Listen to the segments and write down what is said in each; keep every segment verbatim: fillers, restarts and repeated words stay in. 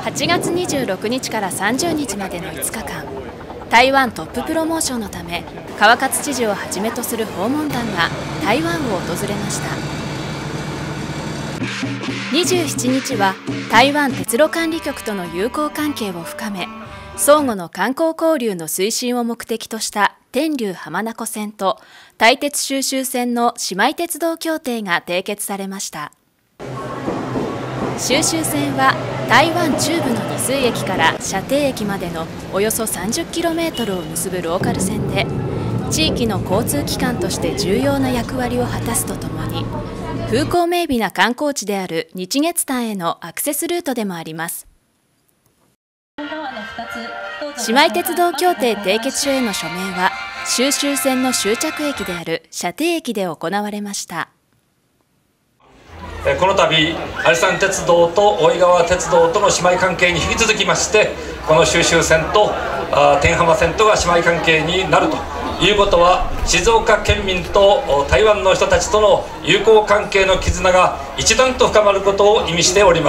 はちがつにじゅうろくにちからさんじゅうにちまでのいつかかん、台湾トッププロモーションのため川勝知事をはじめとする訪問団が台湾を訪れました。にじゅうしちにちは台湾鉄路管理局との友好関係を深め、相互の観光交流の推進を目的とした天竜浜名湖線と台鉄収集線の姉妹鉄道協定が締結されました。収集線は台湾中部の二水駅から射程駅までのおよそ さんじゅっキロメートル を結ぶローカル線で、地域の交通機関として重要な役割を果たすとともに、風光明媚な観光地である日月潭へのアクセスルートでもあります。姉妹鉄道協定締結書への署名は収集線の終着駅である射程駅で行われました。 この度阿里山鉄道と大井川鉄道との姉妹関係に引き続きまして、この収集線と天浜線とが姉妹関係になるということは、静岡県民と台湾の人たちとの友好関係の絆が一段と深まることを意味しております。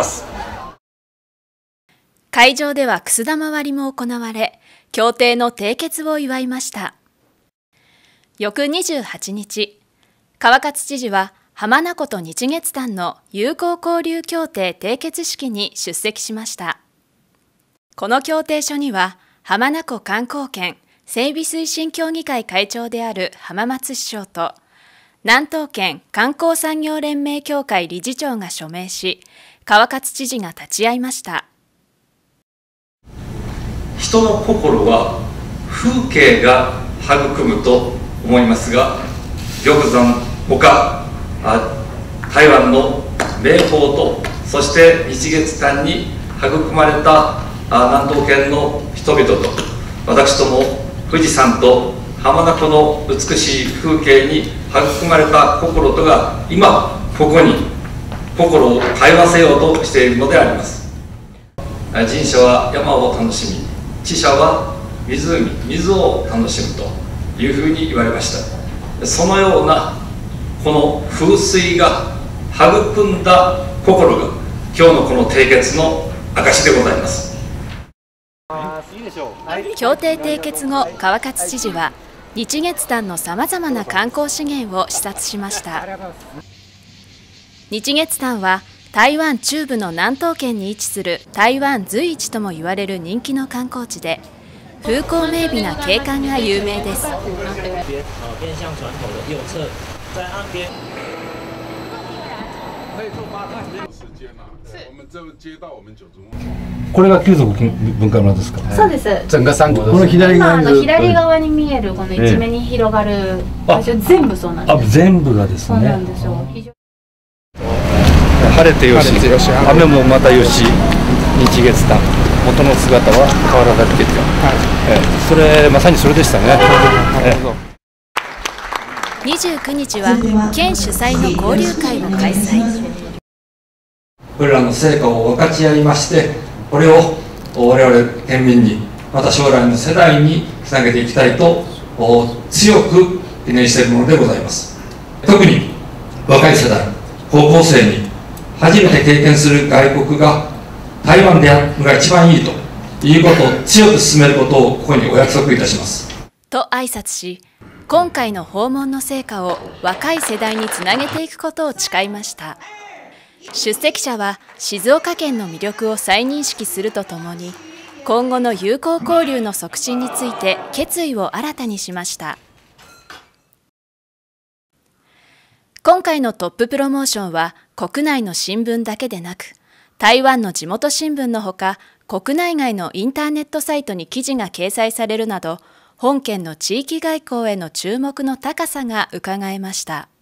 会場ではくす玉割りも行われ、協定の締結を祝いました。翌にじゅうはちにち、川勝知事は浜名湖と日月潭の友好交流協定締結式に出席しました。この協定書には、浜名湖観光圏整備推進協議会会長である浜松市長と、南東県観光産業連盟協会理事長が署名し、川勝知事が立ち会いました。 人の心は風景が育むと思いますが、玉山ほか台湾の名峰と、そして日月潭に育まれた南東県の人々と、私ども富士山と浜名湖の美しい風景に育まれた心とが今ここに心を通わせようとしているのであります。人者は山を楽しみ、知者は湖、水を楽しむというふうに言われました。そのようなこの風水が育んだ心が今日のこの締結の証でございます。 協定締結後、川勝知事は日月潭のさまざまな観光資源を視察しました。日月潭は台湾中部の南東県に位置する台湾随一とも言われる人気の観光地で、風光明媚な景観が有名です。 これが旧族文化村ですか。 そうです。 この左側に左側に見えるこの一面に広がる場所、全部そうなんです。 あ、全部がですね。 そうなんですよ。 晴れてよし、雨もまたよし、日月潭、元の姿は変わらなくて、はい、それまさにそれでしたね。 にじゅうくにちは県主催の交流会を開催。 これらの成果を分かち合いまして、これを我々県民に、また将来の世代につなげていきたいと強く懸念しているものでございます。特に若い世代、高校生に初めて経験する外国が台湾であるのが一番いいということを強く進めることをここにお約束いたします。 と挨拶し、今回の訪問の成果を若い世代につなげていくことを誓いました。出席者は静岡県の魅力を再認識するとともに、今後の友好交流の促進について決意を新たにしました。今回のトッププロモーションは国内の新聞だけでなく、台湾の地元新聞のほか、国内外のインターネットサイトに記事が掲載されるなど、本県の地域外交への注目の高さがうかがえました。